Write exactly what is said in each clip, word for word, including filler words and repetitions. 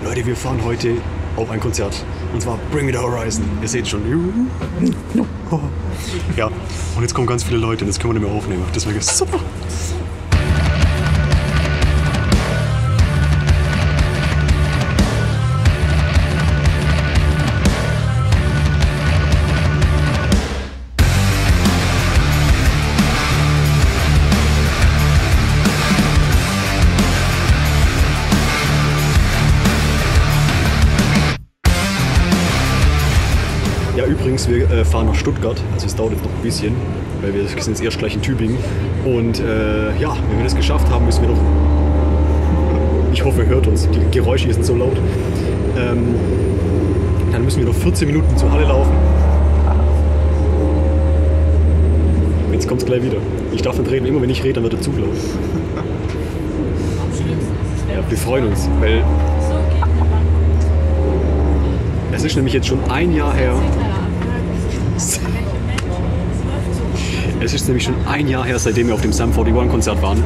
Leute, wir fahren heute auf ein Konzert. Und zwar Bring Me The Horizon. Ihr seht schon. Ja, und jetzt kommen ganz viele Leute und jetzt können wir nicht mehr aufnehmen. Deswegen ist es super. Ja, übrigens, wir äh, fahren nach Stuttgart, also es dauert jetzt noch ein bisschen, weil wir sind jetzt erst gleich in Tübingen. Und äh, ja, wenn wir das geschafft haben, müssen wir noch, ich hoffe, ihr hört uns, die Geräusche hier sind so laut, ähm, dann müssen wir noch vierzehn Minuten zur Halle laufen. Jetzt kommt es gleich wieder. Ich darf nicht reden, immer wenn ich rede, dann wird der Zug laut. Ja, wir freuen uns, weil es ist nämlich jetzt schon ein Jahr her. Es ist nämlich schon ein Jahr her, seitdem wir auf dem Sum einundvierzig Konzert waren.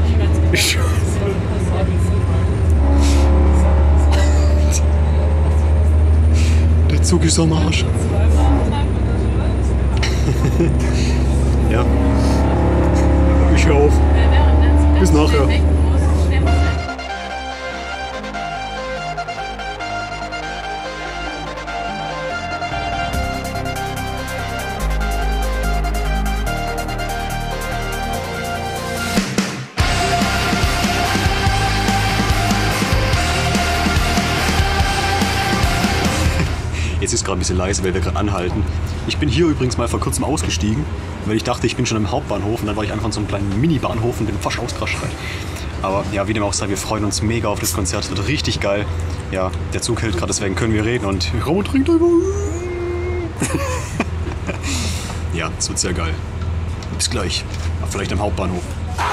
Der Zug ist am Arsch. Ja. Ich höre auf. Bis nachher. Jetzt ist gerade ein bisschen leise, weil wir gerade anhalten. Ich bin hier übrigens mal vor kurzem ausgestiegen, weil ich dachte, ich bin schon im Hauptbahnhof und dann war ich einfach in so einem kleinen Mini-Bahnhof und bin fast ausgerascht. Aber ja, wie dem auch sei, wir freuen uns mega auf das Konzert. Es wird richtig geil. Ja, der Zug hält gerade, deswegen können wir reden und Ramon trinkt einfach. Ja, es wird sehr geil. Bis gleich. Vielleicht am Hauptbahnhof.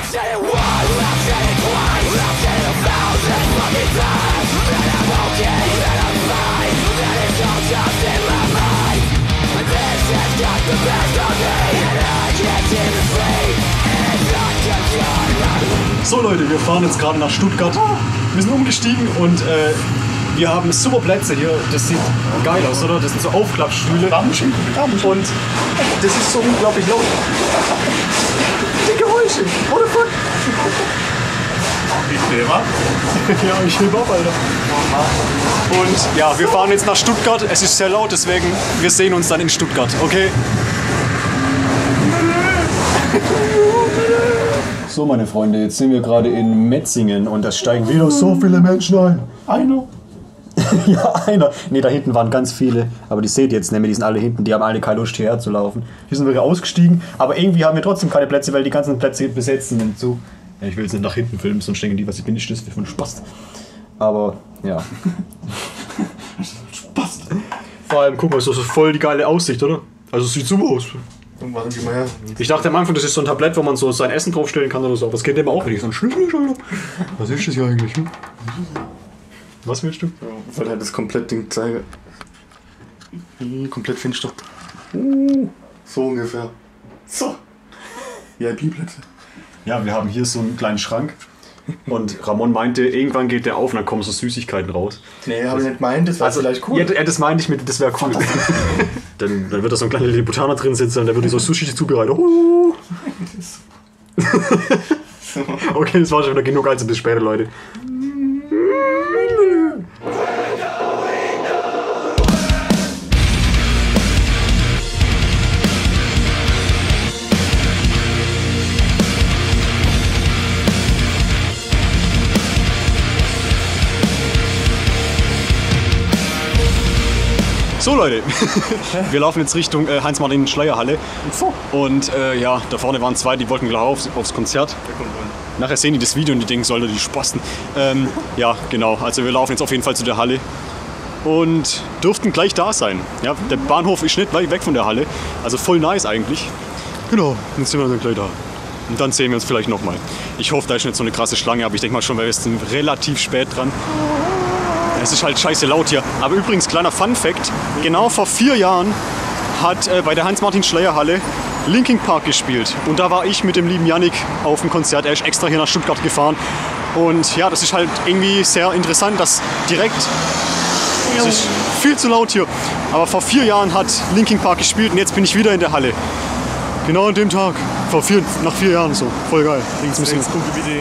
So Leute, wir fahren jetzt gerade nach Stuttgart. Wir sind umgestiegen und äh, wir haben super Plätze hier. Das sieht geil aus, oder? Das sind so Aufklappstühle. Und das ist so unglaublich laut. Die Geräusche. What the fuck? Ich nehme ab. Ja, ich nehme ab, Alter. Und ja, wir fahren jetzt nach Stuttgart. Es ist sehr laut, deswegen wir sehen uns dann in Stuttgart, okay? So, meine Freunde, jetzt sind wir gerade in Metzingen und da steigen wieder so viele Menschen ein. Einer. Ja, einer. Ne, da hinten waren ganz viele. Aber die seht ihr jetzt nämlich, die sind alle hinten. Die haben alle keine Lust, hierher zu laufen. Hier sind wir ausgestiegen. Aber irgendwie haben wir trotzdem keine Plätze, weil die ganzen Plätze besetzt sind im Zug. Ja, ich will jetzt nicht nach hinten filmen, sonst denken die, was ich bin, nicht das für ein Spaß. Aber, ja. Spaß. Vor allem, guck mal, ist das voll die geile Aussicht, oder? Also, es sieht super aus. Ich dachte am Anfang, das ist so ein Tablett, wo man so sein Essen draufstellen kann oder so. Aber es geht immer auch, wenn ich so ein Schlüsselschalter. Was ist das hier eigentlich? Hm? Was willst du? Ja, weil halt das komplett Ding zeige. Komplett finster. Uh, so ungefähr. So. V I P-Plätze. Ja, wir haben hier so einen kleinen Schrank. Und Ramon meinte, irgendwann geht der auf und dann kommen so Süßigkeiten raus. Nee, habe ich nicht meint, das wäre also, vielleicht cool. Ja, ja, das meinte ich mit, das wäre cool. dann, dann wird da so ein kleiner Lilliputaner drin sitzen und der wird so Sushi zubereitet. Oh. Okay, das war schon wieder genug, also bis später, Leute. So Leute, wir laufen jetzt Richtung äh, Heinz-Martin-Schleyer-Halle und äh, ja, da vorne waren zwei, die wollten gleich aufs, aufs Konzert. Nachher sehen die das Video und die denken, soll die Spasten. Ähm, ja, genau, also wir laufen jetzt auf jeden Fall zu der Halle und dürften gleich da sein. Ja, der Bahnhof ist nicht weit weg von der Halle, also voll nice eigentlich. Genau, jetzt sind wir dann gleich da. Und dann sehen wir uns vielleicht nochmal. Ich hoffe, da ist nicht so eine krasse Schlange, aber ich denke mal schon, weil wir sind relativ spät dran. Es ist halt scheiße laut hier. Aber übrigens, kleiner Fun-Fact, genau vor vier Jahren hat äh, bei der Heinz-Martin-Schleyer-Halle Linkin Park gespielt. Und da war ich mit dem lieben Yannick auf dem Konzert. Er ist extra hier nach Stuttgart gefahren. Und ja, das ist halt irgendwie sehr interessant, dass direkt, es ist viel zu laut hier, aber vor vier Jahren hat Linkin Park gespielt und jetzt bin ich wieder in der Halle. Genau an dem Tag, vor vier, nach vier Jahren so, voll geil. Links, rechts, gute Idee.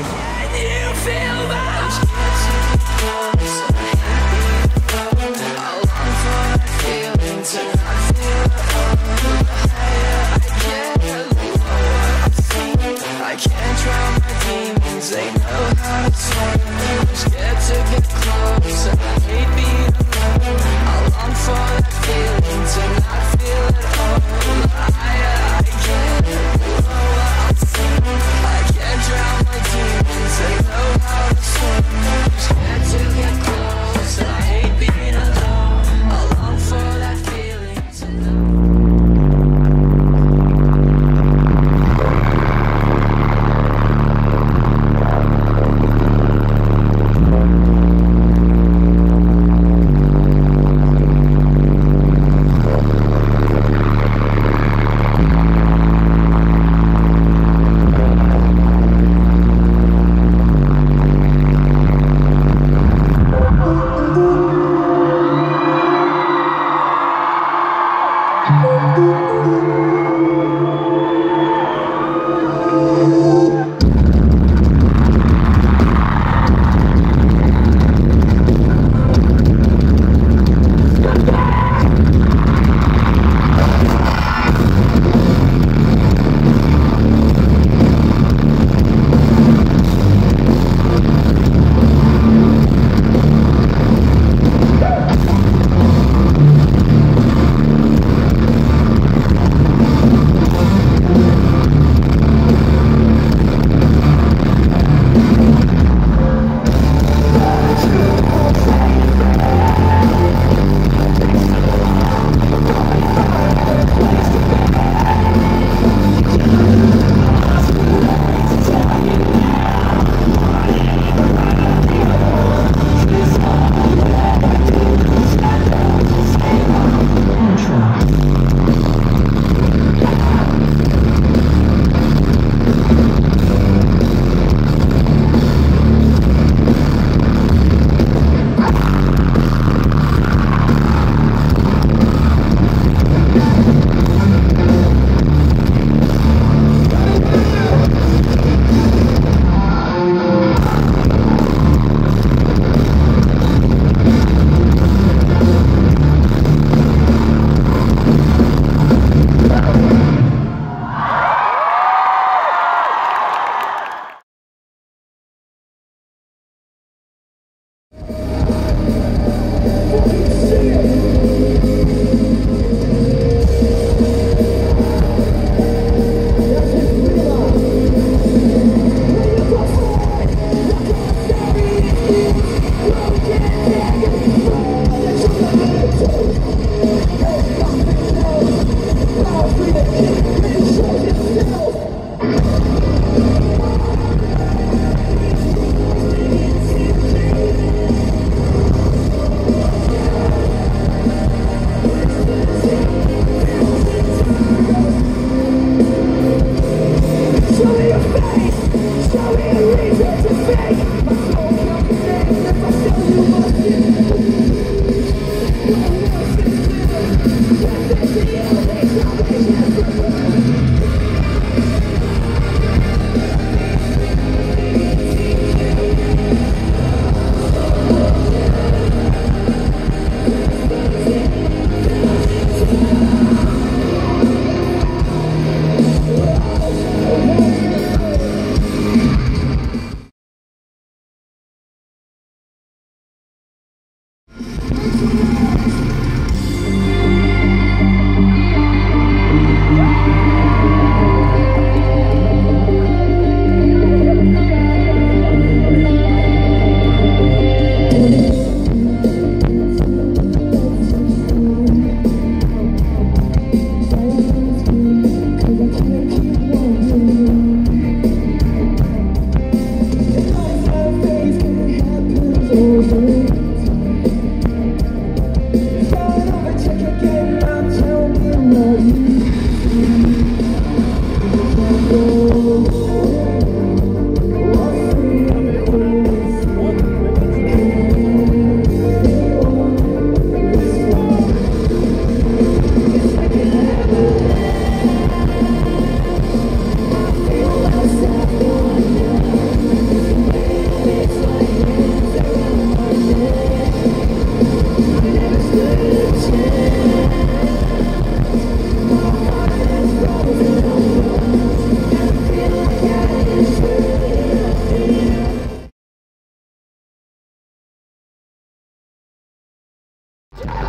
Thank you.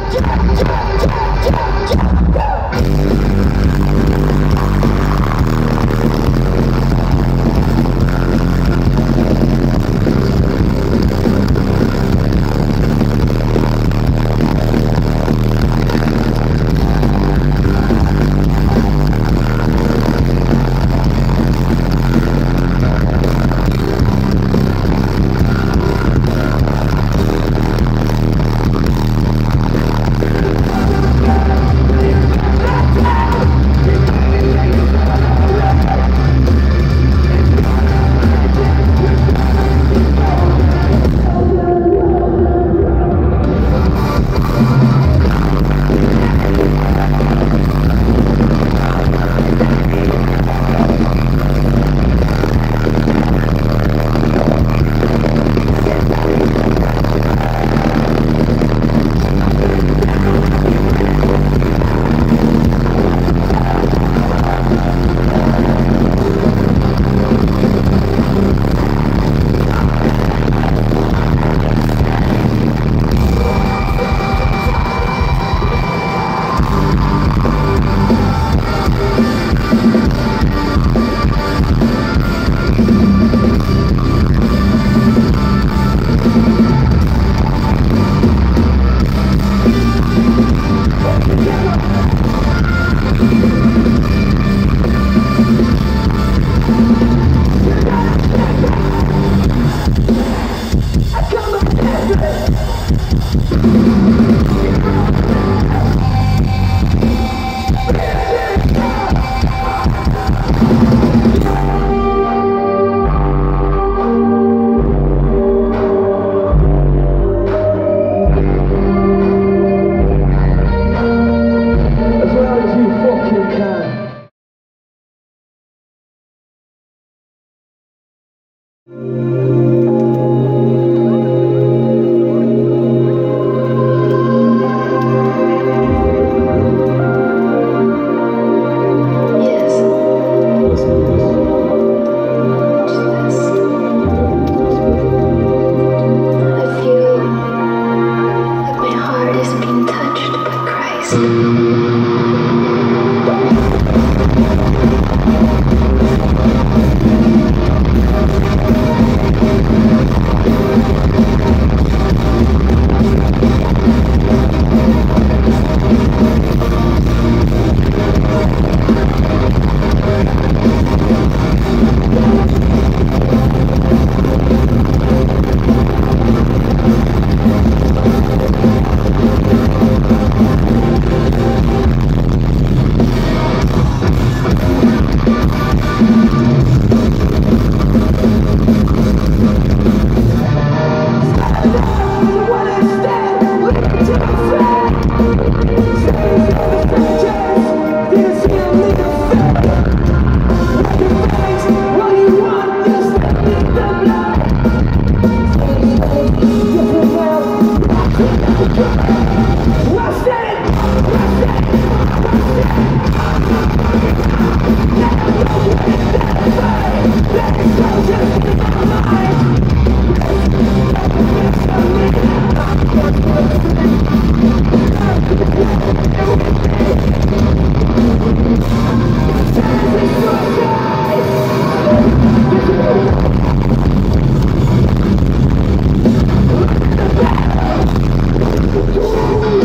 Ooh.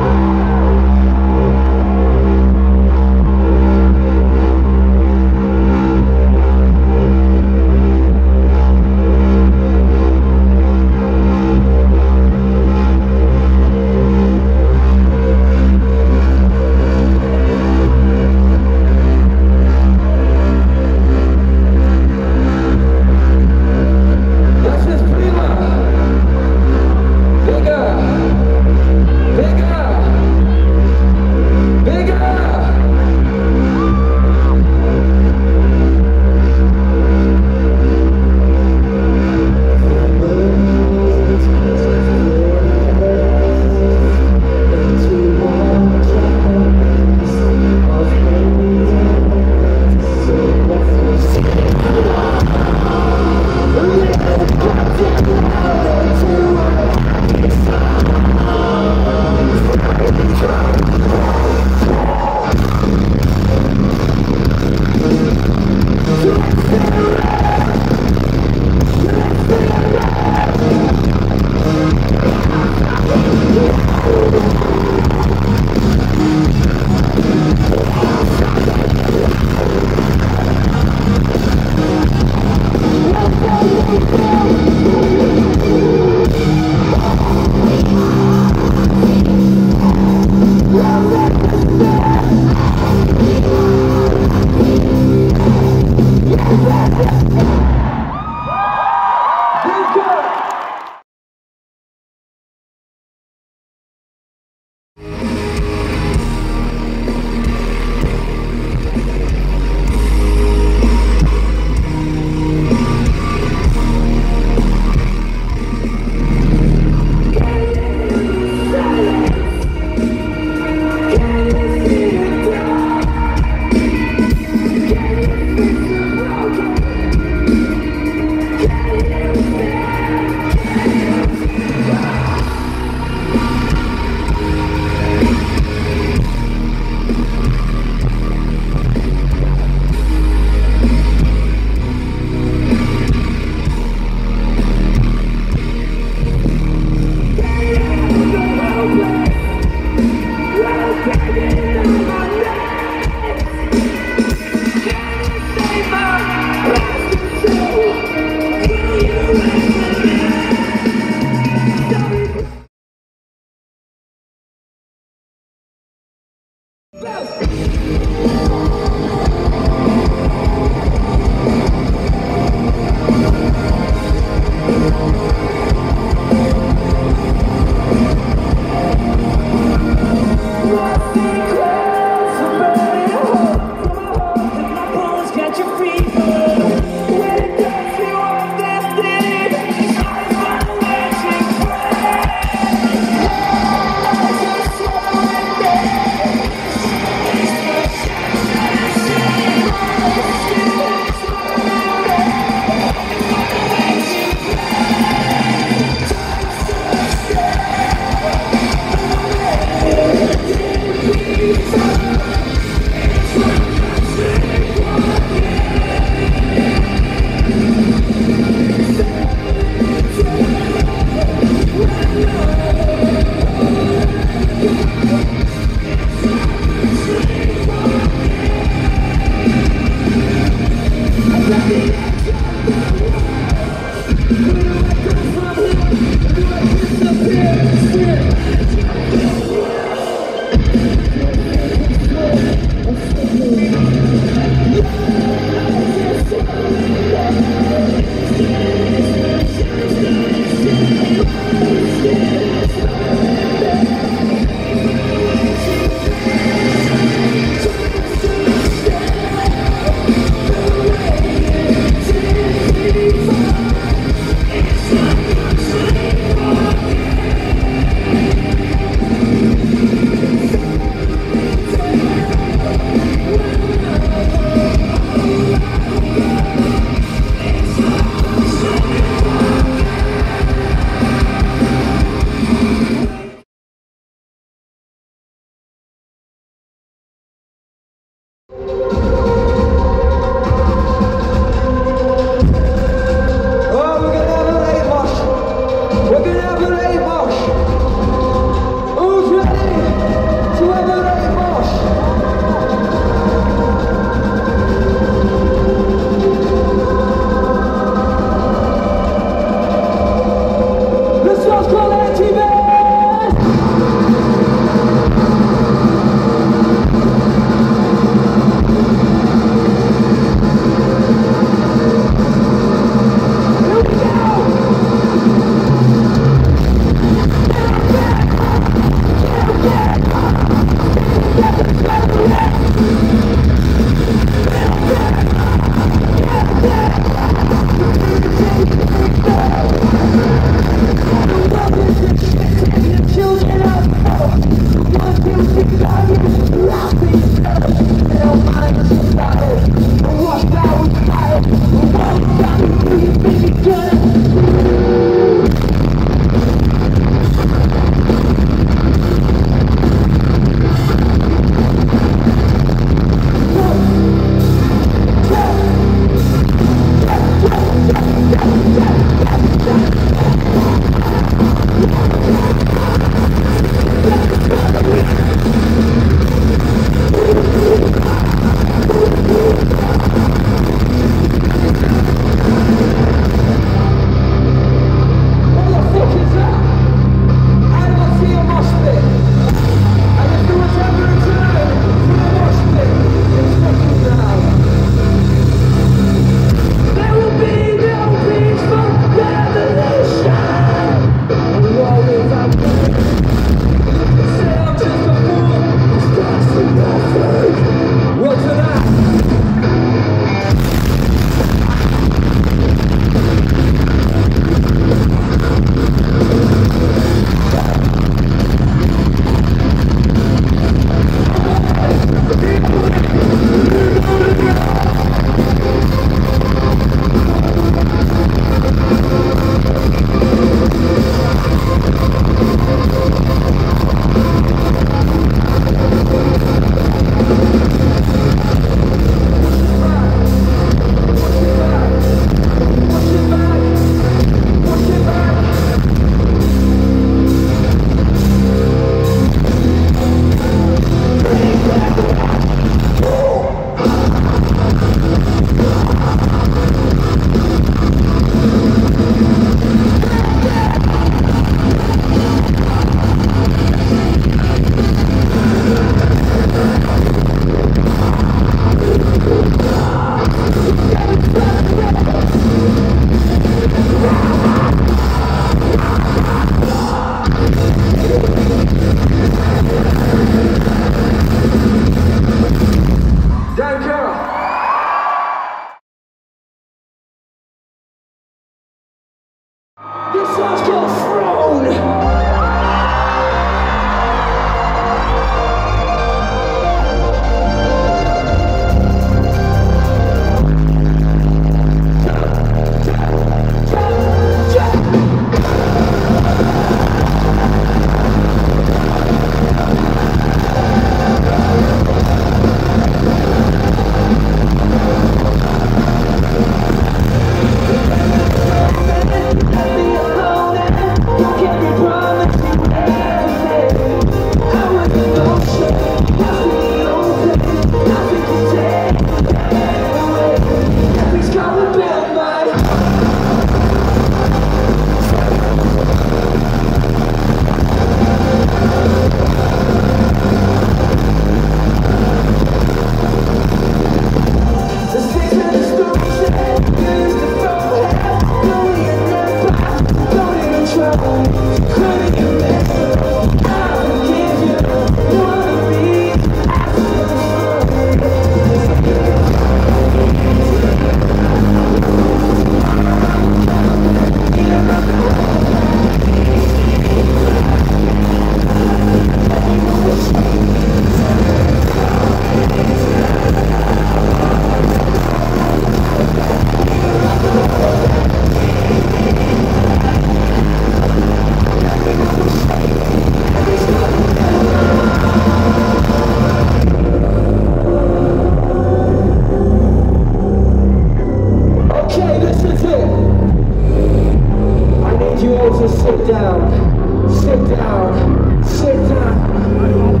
just sit down, sit down, sit down.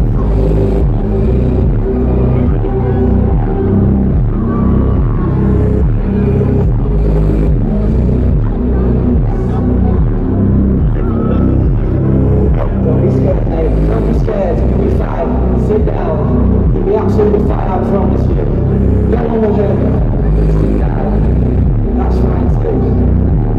Don't be scared, mate. Don't be scared. You'll be fine. Sit down. You'll be absolutely fine, I promise you. No one will hurt you. Sit down. That's fine too.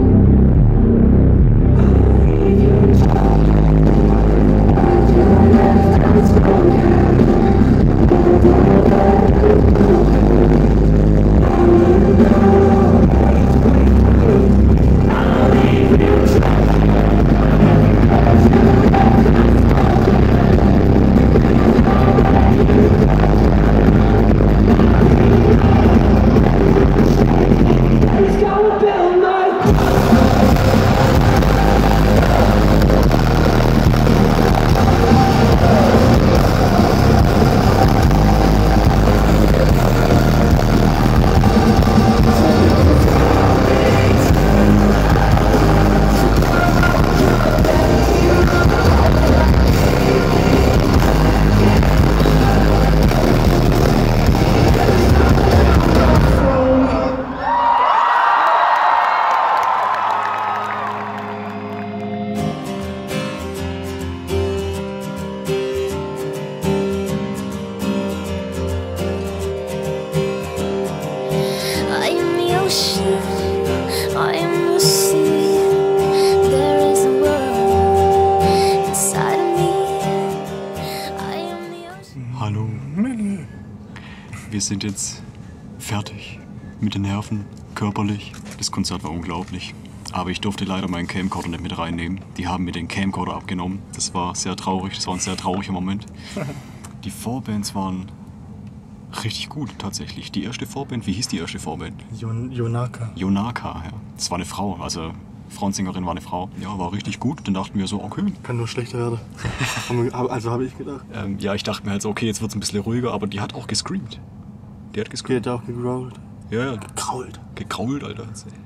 Hallo. Wir sind jetzt fertig mit den Nerven, körperlich. Das Konzert war unglaublich. Aber ich durfte leider meinen Camcorder nicht mit reinnehmen. Die haben mir den Camcorder abgenommen. Das war sehr traurig, das war ein sehr trauriger Moment. Die Vorbands waren richtig gut tatsächlich. Die erste Vorband, wie hieß die erste Vorband? Jon Jonaka. Jonaka, ja. Das war eine Frau, also Frauensängerin war eine Frau. Ja, war richtig gut. Dann dachten wir so, okay. Kann nur schlechter werden. Also habe ich gedacht. Ähm, ja, ich dachte mir halt so, okay, jetzt wird es ein bisschen ruhiger, aber die hat auch gescreamt. Die hat gescreamt. Die hat auch gegrault. Ja, ja. Gekrault. Gekrault, Alter.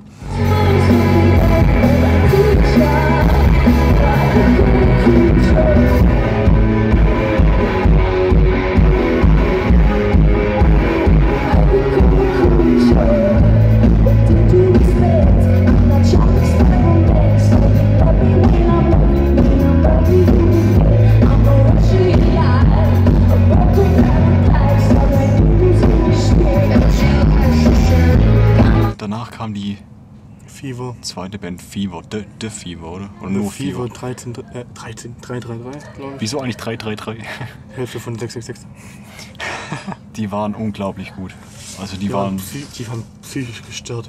Danach kam die Fever. Zweite Band Fever, The, The Fever, oder? Oder The nur Fever, Fever? dreizehn, äh, dreizehn, drei drei drei, glaube ich. Wieso eigentlich drei drei drei? Hälfte von sechs sechs sechs. Die waren unglaublich gut. Also die, Die waren... psy- Die waren psychisch gestört.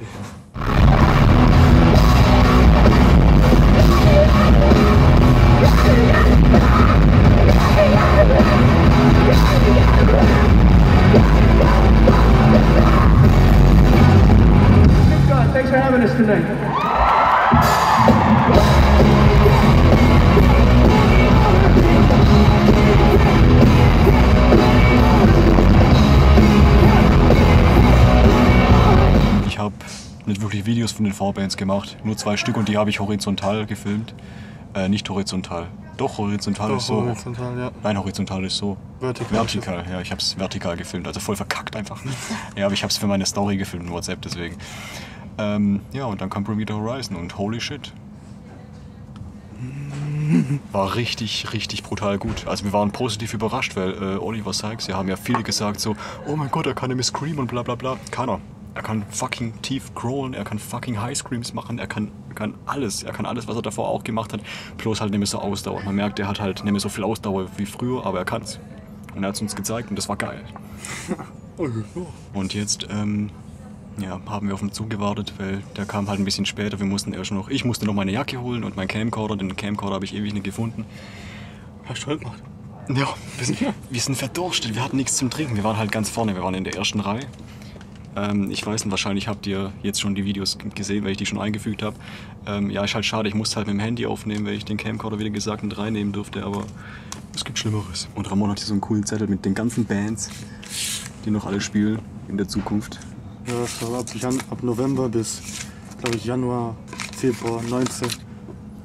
Thanks for having us tonight. Ich habe nicht wirklich Videos von den Vorbands gemacht, nur zwei Stück und die habe ich horizontal gefilmt. Äh, nicht horizontal. Doch, horizontal Doch, ist so. horizontal, ja. Nein, horizontal ist so. Vertikal. Vertikal, ja, ich habe es vertikal gefilmt, also voll verkackt einfach. Ja, aber ich habe es für meine Story gefilmt in WhatsApp, deswegen. Ähm, ja, und dann kam Bring Me The Horizon und holy shit. War richtig, richtig brutal gut. Also wir waren positiv überrascht, weil äh, Oliver Sykes, ja, haben ja viele gesagt so, oh mein Gott, er kann nämlich screamen und bla bla bla. Keiner. Er kann fucking tief growlen, er kann fucking High Screams machen, er kann, er kann alles. Er kann alles, was er davor auch gemacht hat, bloß halt nicht mehr so Ausdauer. Man merkt, er hat halt nicht mehr so viel Ausdauer wie früher, aber er kann's. Und er hat's uns gezeigt und das war geil. Und jetzt, ähm, ja, haben wir auf den Zug gewartet, weil der kam halt ein bisschen später. Wir mussten erst noch, ich musste noch meine Jacke holen und meinen Camcorder, den Camcorder habe ich ewig nicht gefunden. Hast du halt gemacht? Ja, wir sind, wir sind verdurstet, wir hatten nichts zum Trinken. Wir waren halt ganz vorne, wir waren in der ersten Reihe. Ähm, ich weiß nicht, wahrscheinlich habt ihr jetzt schon die Videos gesehen, weil ich die schon eingefügt habe. Ähm, ja, ist halt schade, ich musste halt mit dem Handy aufnehmen, weil ich den Camcorder, wie gesagt, nicht reinnehmen durfte, aber es gibt Schlimmeres. Und Ramon hat hier so einen coolen Zettel mit den ganzen Bands, die noch alle spielen in der Zukunft. Ja, das war ab, Jan ab November bis, glaube ich, Januar, Februar neunzehn.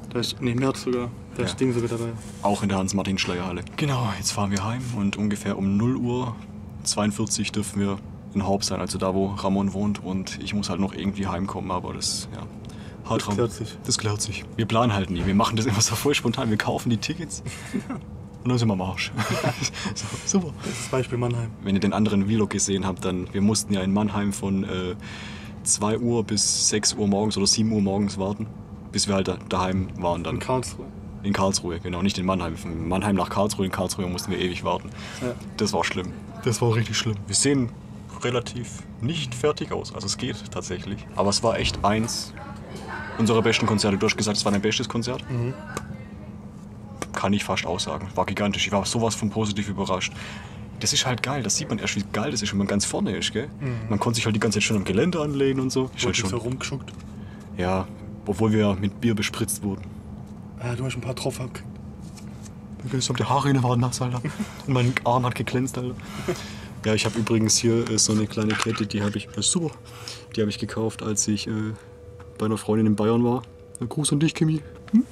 Da ist, nee, März sogar. Da ist Ja. Ding sogar dabei. Auch in der Hans-Martin-Schleierhalle. Genau, jetzt fahren wir heim und ungefähr um null Uhr zweiundvierzig dürfen wir in Horb sein, also da, wo Ramon wohnt. Und ich muss halt noch irgendwie heimkommen, aber das, ja... Das klärt sich. Das klärt sich. Wir planen halt nie, wir machen das immer so voll spontan. Wir kaufen die Tickets und dann sind wir am Arsch. So, super. Das ist Beispiel Mannheim. Wenn ihr den anderen Vlog gesehen habt, dann, wir mussten ja in Mannheim von äh, zwei Uhr bis sechs Uhr morgens oder sieben Uhr morgens warten, bis wir halt da, daheim waren dann. In Karlsruhe. In Karlsruhe, genau, nicht in Mannheim. Von Mannheim nach Karlsruhe, in Karlsruhe mussten wir ewig warten. Ja. Das war schlimm. Das war richtig schlimm. Wir sehen relativ nicht fertig aus, also es geht tatsächlich. Aber es war echt eins unserer besten Konzerte. Du hast gesagt, es war dein bestes Konzert? Mhm. Kann ich fast aussagen. War gigantisch. Ich war sowas von positiv überrascht. Das ist halt geil. Das sieht man erst, wie geil das ist, wenn man ganz vorne ist, gell? Mhm. Man konnte sich halt die ganze Zeit schon am Gelände anlehnen und so. Ist halt Schon schon. so rumgeschuckt. Ja, obwohl wir mit Bier bespritzt wurden. Ah, du hast ein paar Tropfen abgekriegt. Die Haare waren nass, Alter. Und mein Arm hat geglänzt, Alter. Ja, ich habe übrigens hier äh, so eine kleine Kette, die habe ich, äh, super, die habe ich gekauft, als ich äh, bei einer Freundin in Bayern war. Gruß an dich, Kimi.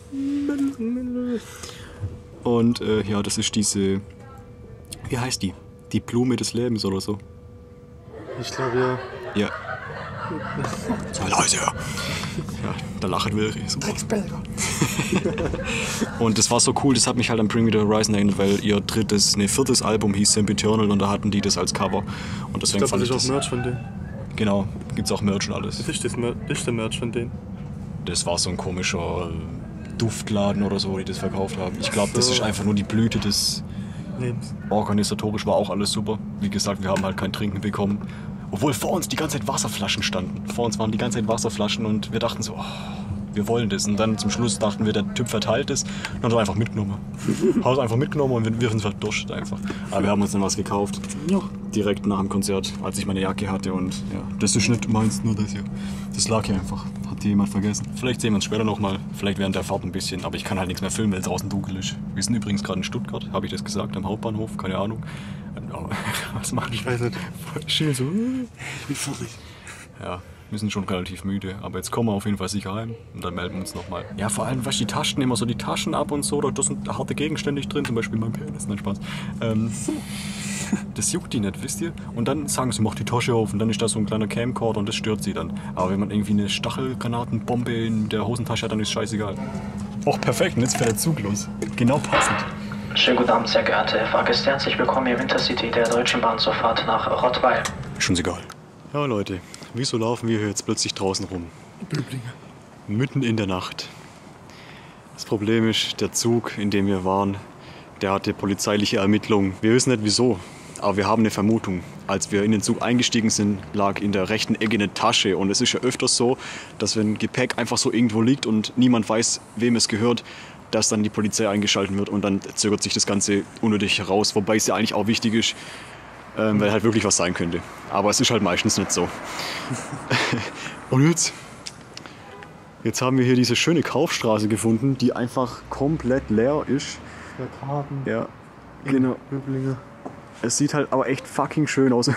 Und äh, ja, das ist diese, wie heißt die? Die Blume des Lebens oder so. Ich glaube ja. Ja. Sei leise, ja. Ja, da lachen wir. Super. Und das war so cool, das hat mich halt an Bring Me The Horizon erinnert, weil ihr drittes, ne, viertes Album hieß Sempiternal und da hatten die das als Cover. Und deswegen Ich glaube, das fand ist ich auch das, Merch von denen. genau, gibt's auch Merch und alles. Das ist, das, Mer das ist der Merch von denen. Das war so ein komischer äh, Duftladen oder so, die das verkauft haben. Ich glaube, das So. ist einfach nur die Blüte des... Lebens. Organisatorisch war auch alles super. Wie gesagt, wir haben halt kein Trinken bekommen. Obwohl vor uns die ganze Zeit Wasserflaschen standen. Vor uns waren die ganze Zeit Wasserflaschen und wir dachten so, oh, wir wollen das. Und dann zum Schluss dachten wir, der Typ verteilt es. Und dann haben wir einfach mitgenommen. Haben es einfach mitgenommen und wir, wir sind verdurstet einfach. Aber wir haben uns dann was gekauft. Ja. Direkt nach dem Konzert, als ich meine Jacke hatte. Und ja, das ist nicht meins, nur das hier. Das lag hier einfach. Hat hier jemand vergessen. Vielleicht sehen wir uns später nochmal. Vielleicht während der Fahrt ein bisschen. Aber ich kann halt nichts mehr filmen, weil es draußen dunkel ist. Wir sind übrigens gerade in Stuttgart, habe ich das gesagt, am Hauptbahnhof. Keine Ahnung. Was mache ich? Ich weiß nicht. Schiel so. Ich bin fertig. Ja, wir sind schon relativ müde, aber jetzt kommen wir auf jeden Fall sicher heim und dann melden wir uns nochmal. Ja, vor allem, weißt du, die Taschen, immer so die Taschen ab und so, da sind harte Gegenstände drin, zum Beispiel mein Penis, nein, Spaß. Ähm, das juckt die nicht, wisst ihr? Und dann sagen sie, mach die Tasche auf und dann ist da so ein kleiner Camcorder und das stört sie dann. Aber wenn man irgendwie eine Stachelgranatenbombe in der Hosentasche hat, dann ist scheißegal. Och, perfekt, und jetzt fährt der Zug los. Genau passend. Schönen guten Abend, sehr geehrte Fahrgäste. Herzlich willkommen im Intercity der Deutschen Bahn zur Fahrt nach Rottweil. Ist uns egal. Ja, Leute, wieso laufen wir hier jetzt plötzlich draußen rum? Böblinge. Mitten in der Nacht. Das Problem ist, der Zug, in dem wir waren, der hatte polizeiliche Ermittlungen. Wir wissen nicht wieso, aber wir haben eine Vermutung. Als wir in den Zug eingestiegen sind, lag in der rechten Ecke eine Tasche. Und es ist ja öfters so, dass wenn Gepäck einfach so irgendwo liegt und niemand weiß, wem es gehört, dass dann die Polizei eingeschaltet wird und dann zögert sich das Ganze unnötig heraus. Wobei es ja eigentlich auch wichtig ist, ähm, weil halt wirklich was sein könnte. Aber es ist halt meistens nicht so. Und jetzt? Jetzt haben wir hier diese schöne Kaufstraße gefunden, die einfach komplett leer ist. Karten. Ja, genau. Böblinge. Es sieht halt aber echt fucking schön aus.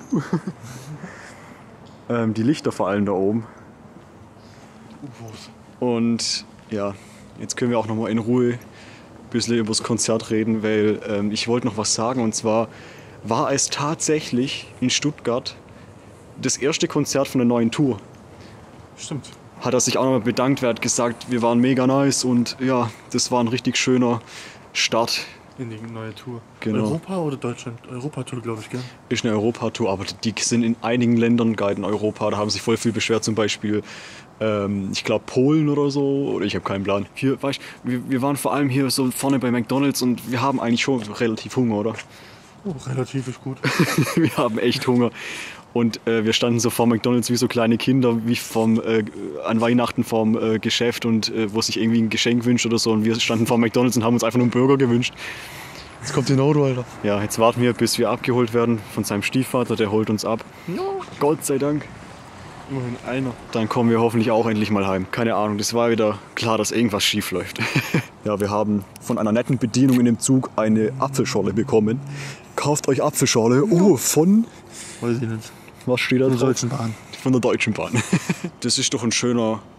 ähm, die Lichter vor allem da oben. U F Os. Und ja, jetzt können wir auch noch mal in Ruhe ein bisschen über das Konzert reden, weil ähm, ich wollte noch was sagen. Und zwar war es tatsächlich in Stuttgart das erste Konzert von der neuen Tour. Stimmt. Hat er sich auch noch mal bedankt, wer hat gesagt, wir waren mega nice und ja, das war ein richtig schöner Start. In die neue Tour. Genau. Europa oder Deutschland? Europa-Tour, glaube ich, gell? Ist eine Europatour, aber die sind in einigen Ländern guide in Europa. Da haben sich voll viel beschwert, zum Beispiel, ähm, ich glaube Polen oder so, oder ich habe keinen Plan. Hier, weißt, wir, wir waren vor allem hier so vorne bei McDonald's und wir haben eigentlich schon relativ Hunger, oder? Oh, relativ ist gut. Wir haben echt Hunger. Und äh, wir standen so vor McDonald's wie so kleine Kinder, wie vom, äh, an Weihnachten vorm äh, Geschäft und äh, wo sich irgendwie ein Geschenk wünscht oder so. Und wir standen vor McDonald's und haben uns einfach nur einen Burger gewünscht. Jetzt kommt ein Auto, Alter. Ja, jetzt warten wir, bis wir abgeholt werden von seinem Stiefvater, der holt uns ab. Ja. Gott sei Dank. Immerhin einer. Dann kommen wir hoffentlich auch endlich mal heim. Keine Ahnung, das war wieder klar, dass irgendwas schief läuft. Ja, wir haben von einer netten Bedienung in dem Zug eine Apfelschorle bekommen. Kauft euch Apfelschorle. Oh, von... Weiß ich nicht. Was steht da Von drauf? der Deutschen Bahn. Von der Deutschen Bahn. Das ist doch ein schöner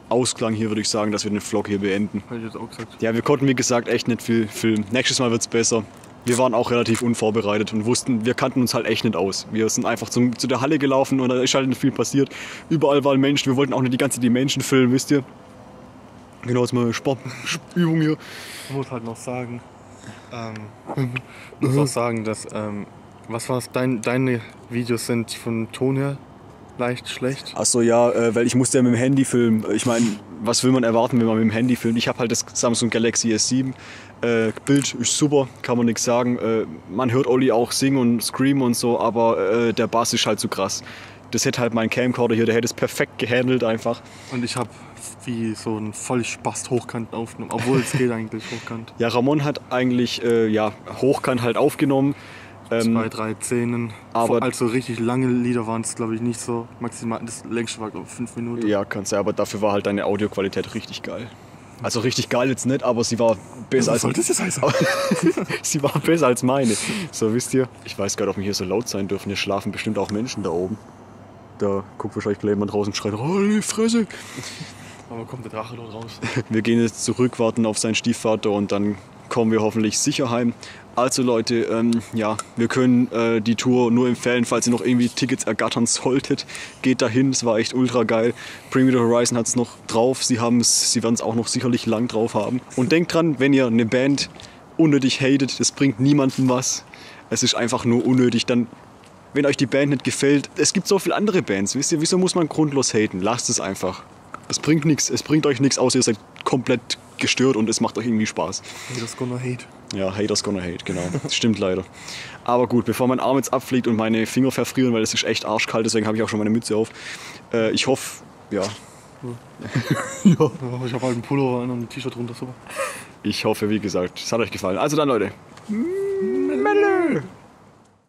Ausklang hier, würde ich sagen, dass wir den Vlog hier beenden. Hätte ich jetzt auch gesagt. Ja, wir konnten wie gesagt echt nicht viel filmen. Nächstes Mal wird's besser. Wir waren auch relativ unvorbereitet und wussten, wir kannten uns halt echt nicht aus. Wir sind einfach zum, zu der Halle gelaufen und da ist halt nicht viel passiert. Überall waren Menschen, wir wollten auch nicht die ganze Zeit die Menschen filmen, wisst ihr? Genau, das ist mal eine Sportübung hier. Ich muss halt noch sagen, ähm, ich muss auch sagen, dass, ähm, was war's, Dein, deine Videos sind von Ton her leicht schlecht. Achso, ja, äh, weil ich musste ja mit dem Handy filmen. Ich meine, was will man erwarten, wenn man mit dem Handy filmt? Ich habe halt das Samsung Galaxy S sieben. Äh, Bild ist super, kann man nichts sagen. Äh, man hört Olli auch singen und screamen und so, aber äh, der Bass ist halt zu krass. Das hätte halt mein Camcorder hier, der hätte es perfekt gehandelt einfach. Und ich habe wie so einen Vollspast hochkant aufgenommen, obwohl es geht eigentlich hochkant. Ja, Ramon hat eigentlich äh, ja, hochkant halt aufgenommen. Ähm, Zwei, drei Szenen. aber- also richtig lange Lieder waren es, glaube ich, nicht so. Maximal, das längste war, glaube ich, fünf Minuten. Ja, kannst du, aber dafür war halt deine Audioqualität richtig geil. Also richtig geil jetzt nicht, aber sie war besser als Was soll das jetzt heißen? sie war besser als meine. So, wisst ihr? Ich weiß gar nicht, ob wir hier so laut sein dürfen. Hier schlafen bestimmt auch Menschen da oben. Da guckt wahrscheinlich gleich jemand draußen und schreit, oh, die Fresse. Aber kommt der Drache dort raus. Wir gehen jetzt zurück, warten auf seinen Stiefvater und dann kommen wir hoffentlich sicher heim. Also Leute, ähm, ja, wir können äh, die Tour nur empfehlen, falls ihr noch irgendwie Tickets ergattern solltet. Geht dahin, es war echt ultra geil. Bring Me The Horizon hat es noch drauf, sie, haben's, sie werden es auch noch sicherlich lang drauf haben. Und denkt dran, wenn ihr eine Band unnötig hatet, das bringt niemandem was. Es ist einfach nur unnötig, dann, wenn euch die Band nicht gefällt, es gibt so viele andere Bands, wisst ihr, wieso muss man grundlos haten? Lasst es einfach. Es bringt nichts, es bringt euch nichts, außer ihr seid komplett gestört und es macht euch irgendwie Spaß. Haters gonna hate. Ja, Haters gonna hate, genau. Das stimmt leider. Aber gut, bevor mein Arm jetzt abfliegt und meine Finger verfrieren, weil es ist echt arschkalt, deswegen habe ich auch schon meine Mütze auf. Äh, ich hoffe, ja. Ja, ich habe halt einen Pullover an und ein T-Shirt drunter, super. Ich hoffe, wie gesagt, es hat euch gefallen. Also dann, Leute. Melle.